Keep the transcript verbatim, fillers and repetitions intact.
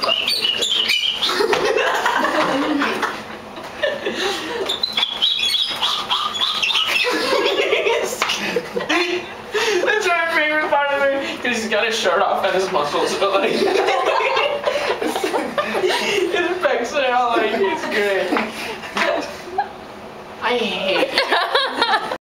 That's my favorite part of it, because he's got his shirt off and his muscles are like... his pecs are all like, it's great. I hate